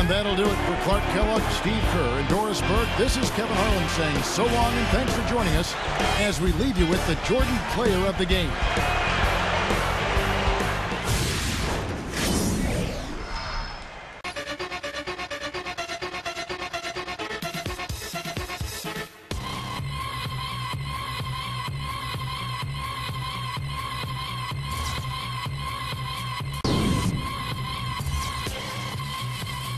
that'll do it for Clark Kellogg, Steve Kerr, and Doris Burke. This is Kevin Harlan saying so long and thanks for joining us as we leave you with the Jordan Player of the Game.